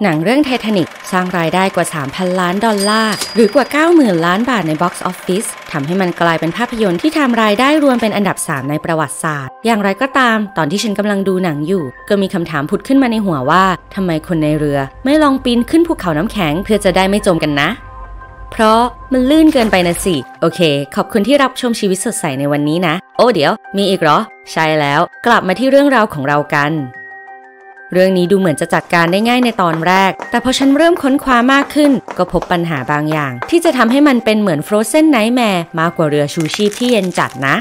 หนังเรื่องไททานิกสร้างรายได้กว่า 3,000 ล้านดอลลาร์หรือกว่า 90,000 ล้านบาทในบ็อกซ์ออฟฟิศทำให้มันกลายเป็นภาพยนตร์ที่ทำรายได้รวมเป็นอันดับ 3 ในประวัติศาสตร์อย่างไรก็ตามตอนที่ฉันกำลังดูหนังอยู่ก็มีคำถามผุดขึ้นมาในหัวว่าทำไมคนในเรือไม่ลองปีนขึ้นภูเขาน้ำแข็งเพื่อจะได้ไม่จมกันนะเพราะมันลื่นเกินไปนะสิโอเคขอบคุณที่รับชมชีวิตสดใสในวันนี้นะโอ้เดี๋ยวมีอีกเหรอใช่แล้วกลับมาที่เรื่องราวของเรากันเรื่องนี้ดูเหมือนจะจัดการได้ง่ายในตอนแรกแต่พอฉันเริ่มค้นคว้ามากขึ้นก็พบปัญหาบางอย่างที่จะทำให้มันเป็นเหมือน Frozen Nightmare มากกว่าเรือชูชีพที่เย็นจัดนะ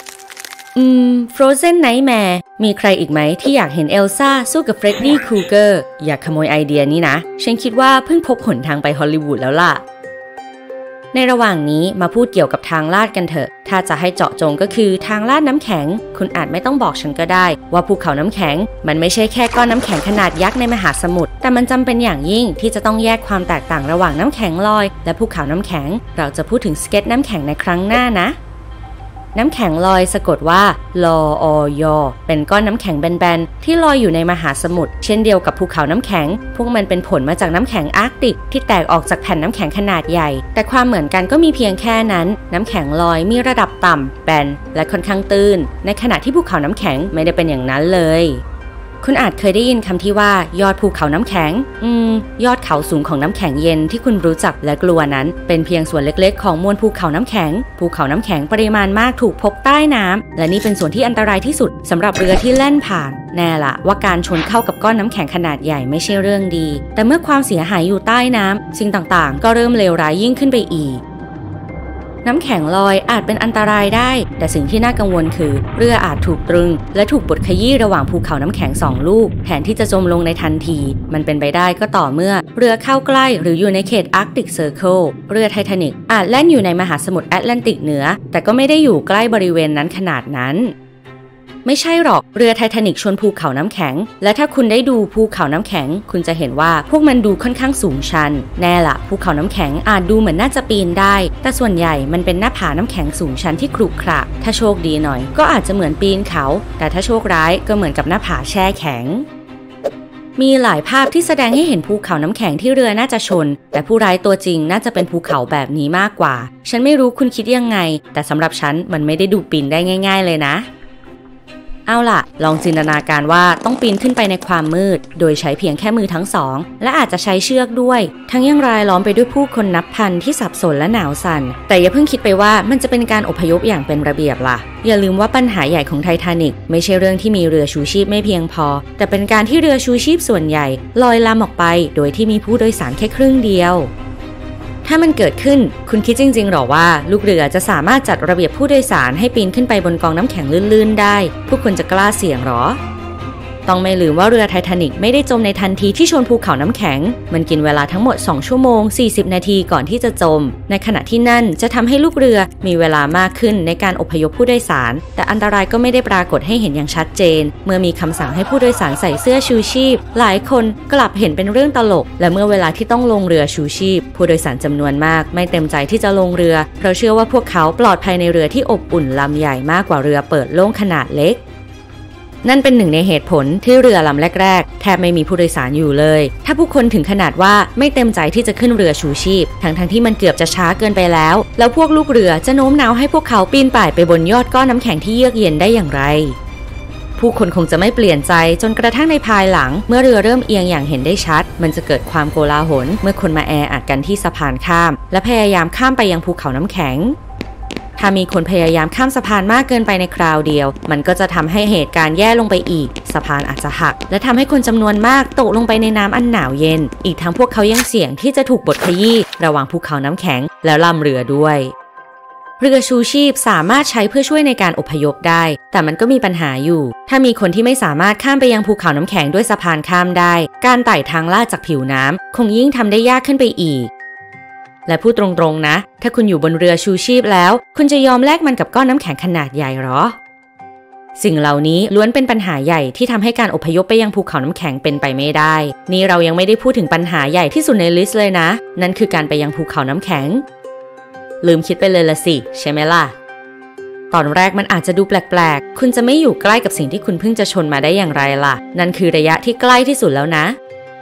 Frozen Nightmare มีใครอีกไหมที่อยากเห็นเอลซ่าสู้กับเฟรดดี้ครูเกอร์อยากขโมยไอเดียนี้นะฉันคิดว่าเพิ่งพบหนทางไปฮอลลีวูดแล้วล่ะในระหว่างนี้มาพูดเกี่ยวกับทางลาดกันเถอะถ้าจะให้เจาะจงก็คือทางลาดน้ำแข็งคุณอาจไม่ต้องบอกฉันก็ได้ว่าภูเขาน้ำแข็งมันไม่ใช่แค่ก้อนน้ำแข็งขนาดยักษ์ในมหาสมุทรแต่มันจำเป็นอย่างยิ่งที่จะต้องแยกความแตกต่างระหว่างน้ำแข็งลอยและภูเขาน้ำแข็งเราจะพูดถึงสเก็ตน้ำแข็งในครั้งหน้านะน้ำแข็งลอยสะกดว่าลออยเป็นก้อนน้ำแข็งแบนๆที่ลอยอยู่ในมหาสมุทรเช่นเดียวกับภูเขาน้ำแข็งพวกมันเป็นผลมาจากน้ำแข็งอาร์กติกที่แตกออกจากแผ่นน้ำแข็งขนาดใหญ่แต่ความเหมือนกันก็มีเพียงแค่นั้นน้ำแข็งลอยมีระดับต่ำแบนและค่อนข้างตื้นในขณะที่ภูเขาน้ำแข็งไม่ได้เป็นอย่างนั้นเลยคุณอาจเคยได้ยินคำที่ว่ายอดภูเขาน้ำแข็งยอดเขาสูงของน้ำแข็งเย็นที่คุณรู้จักและกลัวนั้นเป็นเพียงส่วนเล็กๆของมวลภูเขาน้ำแข็งภูเขาน้ำแข็งปริมาณมากถูกพบใต้น้ำและนี่เป็นส่วนที่อันตรายที่สุดสำหรับเรือที่แล่นผ่านแน่ละว่าการชนเข้ากับก้อนน้ำแข็งขนาดใหญ่ไม่ใช่เรื่องดีแต่เมื่อความเสียหายอยู่ใต้น้ำสิ่งต่างๆก็เริ่มเลวร้ายยิ่งขึ้นไปอีกน้ำแข็งลอยอาจเป็นอันตรายได้แต่สิ่งที่น่ากังวลคือเรืออาจถูกตรึงและถูกบดขยี้ระหว่างภูเขาน้ำแข็ง2ลูกแทนที่จะจมลงในทันทีมันเป็นไปได้ก็ต่อเมื่อเรือเข้าใกล้หรืออยู่ในเขตอาร์กติกเซอร์เคิลเรือไททานิกอาจแล่นอยู่ในมหาสมุทรแอตแลนติกเหนือแต่ก็ไม่ได้อยู่ใกล้บริเวณนั้นขนาดนั้นไม่ใช่หรอกเรือไททานิกชนภูเขาน้ำแข็งและถ้าคุณได้ดูภูเขาน้ำแข็งคุณจะเห็นว่าพวกมันดูค่อนข้างสูงชันแน่ละภูเขาน้ำแข็งอาจดูเหมือนน่าจะปีนได้แต่ส่วนใหญ่มันเป็นหน้าผาน้ำแข็งสูงชันที่ขรุขระถ้าโชคดีหน่อยก็อาจจะเหมือนปีนเขาแต่ถ้าโชคร้ายก็เหมือนกับหน้าผาแช่แข็งมีหลายภาพที่แสดงให้เห็นภูเขาน้ำแข็งที่เรือน่าจะชนแต่ผู้ร้ายตัวจริงน่าจะเป็นภูเขาแบบนี้มากกว่าฉันไม่รู้คุณคิดยังไงแต่สำหรับฉันมันไม่ได้ดูปีนได้ง่ายๆเลยนะเอาล่ะลองจินตนาการว่าต้องปีนขึ้นไปในความมืดโดยใช้เพียงแค่มือทั้งสองและอาจจะใช้เชือกด้วยทั้งยังรายล้อมไปด้วยผู้คนนับพันที่สับสนและหนาวสั่นแต่อย่าเพิ่งคิดไปว่ามันจะเป็นการอพยพอย่างเป็นระเบียบล่ะอย่าลืมว่าปัญหาใหญ่ของไททานิกไม่ใช่เรื่องที่มีเรือชูชีพไม่เพียงพอแต่เป็นการที่เรือชูชีพส่วนใหญ่ลอยลำออกไปโดยที่มีผู้โดยสารแค่ครึ่งเดียวถ้ามันเกิดขึ้นคุณคิดจริงๆหรอว่าลูกเรือจะสามารถจัดระเบียบผู้โดยสารให้ปีนขึ้นไปบนกองน้ำแข็งลื่นๆได้พวกคุณจะกล้าเสี่ยงหรอต้องไม่ลืมว่าเรือไททานิกไม่ได้จมในทันทีที่ชนภูเขาน้ำแข็งมันกินเวลาทั้งหมด2ชั่วโมง40นาทีก่อนที่จะจมในขณะที่นั่นจะทำให้ลูกเรือมีเวลามากขึ้นในการอพยพผู้โดยสารแต่อันตรายก็ไม่ได้ปรากฏให้เห็นอย่างชัดเจนเมื่อมีคำสั่งให้ผู้โดยสารใส่เสื้อชูชีพหลายคนกลับเห็นเป็นเรื่องตลกและเมื่อเวลาที่ต้องลงเรือชูชีพผู้โดยสารจำนวนมากไม่เต็มใจที่จะลงเรือเพราะเชื่อว่าพวกเขาปลอดภัยในเรือที่อบอุ่นลำใหญ่มากกว่าเรือเปิดโล่งขนาดเล็กนั่นเป็นหนึ่งในเหตุผลที่เรือลำแรกๆแทบไม่มีผู้โดยสารอยู่เลยถ้าผู้คนถึงขนาดว่าไม่เต็มใจที่จะขึ้นเรือชูชีพทั้งที่มันเกือบจะช้าเกินไปแล้วพวกลูกเรือจะโน้มน้าวให้พวกเขาปีนป่ายไปบนยอดก้อนน้ำแข็งที่เยือกเย็นได้อย่างไรผู้คนคงจะไม่เปลี่ยนใจจนกระทั่งในภายหลังเมื่อเรือเริ่มเอียงอย่างเห็นได้ชัดมันจะเกิดความโกลาหลเมื่อคนมาแออัดกันที่สะพานข้ามและพยายามข้ามไปยังภูเขาน้ำแข็งถ้ามีคนพยายามข้ามสะพานมากเกินไปในคราวเดียวมันก็จะทำให้เหตุการณ์แย่ลงไปอีกสะพานอาจจะหักและทำให้คนจำนวนมากตกลงไปในน้ำอันหนาวเย็นอีกทั้งพวกเขายังเสี่ยงที่จะถูกบดขยี้ระหว่างภูเขาน้ำแข็งแล้วลำเรือด้วยเรือชูชีพสามารถใช้เพื่อช่วยในการอพยพได้แต่มันก็มีปัญหาอยู่ถ้ามีคนที่ไม่สามารถข้ามไปยังภูเขาน้ำแข็งด้วยสะพานข้ามได้การไต่ทางลาดจากผิวน้ำคงยิ่งทำได้ยากขึ้นไปอีกและพูดตรงๆนะถ้าคุณอยู่บนเรือชูชีพแล้วคุณจะยอมแลกมันกับก้อนน้ำแข็งขนาดใหญ่หรอสิ่งเหล่านี้ล้วนเป็นปัญหาใหญ่ที่ทำให้การอพยพไปยังภูเขาน้ำแข็งเป็นไปไม่ได้นี่เรายังไม่ได้พูดถึงปัญหาใหญ่ที่สุดในลิสต์เลยนะนั่นคือการไปยังภูเขาน้ำแข็งลืมคิดไปเลยละสิใช่ไหมล่ะตอนแรกมันอาจจะดูแปลกๆคุณจะไม่อยู่ใกล้กับสิ่งที่คุณเพิ่งจะชนมาได้อย่างไรล่ะนั่นคือระยะที่ใกล้ที่สุดแล้วนะ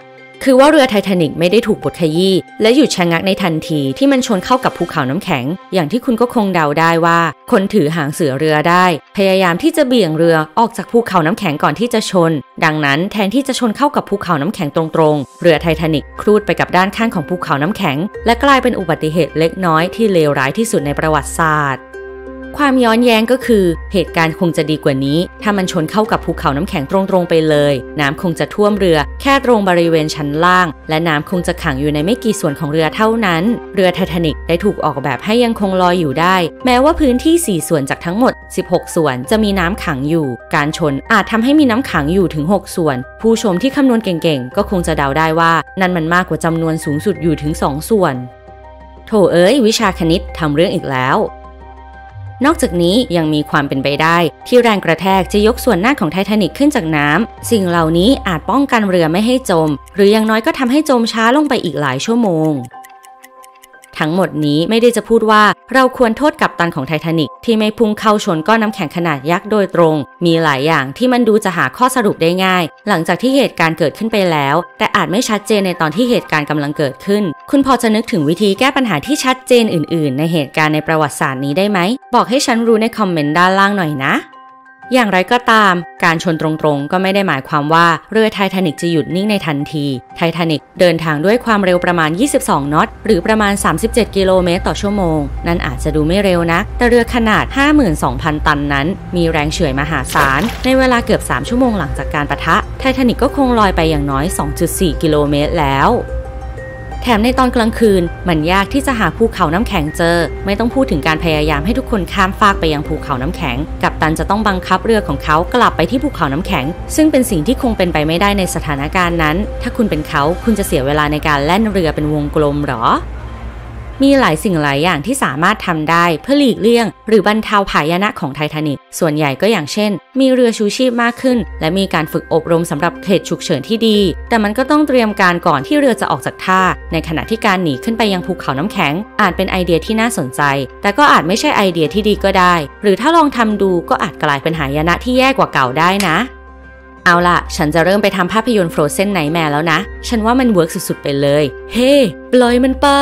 คือว่าเรือไททานิกไม่ได้ถูกบดขยี้และหยุดชะงักในทันทีที่มันชนเข้ากับภูเขาน้ำแข็งอย่างที่คุณก็คงเดาได้ว่าคนถือหางเสือเรือได้พยายามที่จะเบี่ยงเรือออกจากภูเขาน้ำแข็งก่อนที่จะชนดังนั้นแทนที่จะชนเข้ากับภูเขาน้ำแข็งตรงๆเรือไททานิกครูดไปกับด้านข้างของภูเขาน้ำแข็งและกลายเป็นอุบัติเหตุเล็กน้อยที่เลวร้ายที่สุดในประวัติศาสตร์ความย้อนแย้งก็คือเหตุการณ์คงจะดีกว่านี้ถ้ามันชนเข้ากับภูเขาน้ำแข็งตรงๆไปเลยน้ำคงจะท่วมเรือแค่ตรงบริเวณชั้นล่างและน้ำคงจะขังอยู่ในไม่กี่ส่วนของเรือเท่านั้นเรือไททานิกได้ถูกออกแบบให้ยังคงลอยอยู่ได้แม้ว่าพื้นที่4ส่วนจากทั้งหมด16ส่วนจะมีน้ำขังอยู่การชนอาจทำให้มีน้ำขังอยู่ถึง6ส่วนผู้ชมที่คำนวณเก่งๆก็คงจะเดาได้ว่านั่นมันมากกว่าจำนวนสูงสุดอยู่ถึง2ส่วนโถเอ้ยวิชาคณิตทำเรื่องอีกแล้วนอกจากนี้ยังมีความเป็นไปได้ที่แรงกระแทกจะยกส่วนหน้าของไททานิกขึ้นจากน้ำสิ่งเหล่านี้อาจป้องกันเรือไม่ให้จมหรืออย่างน้อยก็ทำให้จมช้าลงไปอีกหลายชั่วโมงทั้งหมดนี้ไม่ได้จะพูดว่าเราควรโทษกัปตันของไททานิกที่ไม่พุ่งเข้าชนก้อนน้ำแข็งขนาดยักษ์โดยตรงมีหลายอย่างที่มันดูจะหาข้อสรุปได้ง่ายหลังจากที่เหตุการณ์เกิดขึ้นไปแล้วแต่อาจไม่ชัดเจนในตอนที่เหตุการณ์กำลังเกิดขึ้นคุณพอจะนึกถึงวิธีแก้ปัญหาที่ชัดเจนอื่นๆในเหตุการณ์ในประวัติศาสตร์นี้ได้ไหมบอกให้ฉันรู้ในคอมเมนต์ด้านล่างหน่อยนะอย่างไรก็ตามการชนตรงๆก็ไม่ได้หมายความว่าเรือไททานิกจะหยุดนิ่งในทันทีไททานิกเดินทางด้วยความเร็วประมาณ22น็อตหรือประมาณ37กิโลเมตรต่อชั่วโมงนั่นอาจจะดูไม่เร็วนักแต่เรือขนาด 52,000 ตันนั้นมีแรงเฉื่อยมหาศาลในเวลาเกือบ3ชั่วโมงหลังจากการปะทะไททานิกก็คงลอยไปอย่างน้อย 2.4 กิโลเมตรแล้วแถมในตอนกลางคืนมันยากที่จะหาภูเขาน้ำแข็งเจอไม่ต้องพูดถึงการพยายามให้ทุกคนข้ามฟากไปยังภูเขาน้ำแข็งกัปตันจะต้องบังคับเรือของเขากลับไปที่ภูเขาน้ำแข็งซึ่งเป็นสิ่งที่คงเป็นไปไม่ได้ในสถานการณ์นั้นถ้าคุณเป็นเขาคุณจะเสียเวลาในการแล่นเรือเป็นวงกลมหรอมีหลายสิ่งหลายอย่างที่สามารถทำได้เพื่อหลีกเลี่ยงหรือบรรเทาหายนะของไททานิกส่วนใหญ่ก็อย่างเช่นมีเรือชูชีพมากขึ้นและมีการฝึกอบรมสำหรับเหตุฉุกเฉินที่ดีแต่มันก็ต้องเตรียมการก่อนที่เรือจะออกจากท่าในขณะที่การหนีขึ้นไปยังภูเขาน้ำแข็งอาจเป็นไอเดียที่น่าสนใจแต่ก็อาจไม่ใช่ไอเดียที่ดีก็ได้หรือถ้าลองทำดูก็อาจกลายเป็นหายนะที่แย่กว่าเก่าได้นะเอาล่ะฉันจะเริ่มไปทำภาพยนตร์ Frozen Nightmare แล้วนะฉันว่ามันเวิร์กสุดๆไปเลยเฮ้ปล่อยมันไป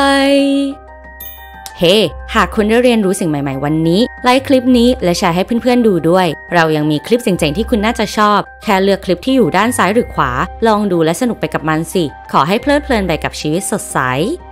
หากคุณได้เรียนรู้สิ่งใหม่ๆวันนี้ไลค์คลิปนี้และแชร์ให้เพื่อนๆดูด้วยเรายังมีคลิปเจ๋งๆที่คุณน่าจะชอบแค่เลือกคลิปที่อยู่ด้านซ้ายหรือขวาลองดูและสนุกไปกับมันสิขอให้เพลิดเพลินไปกับชีวิตสดใส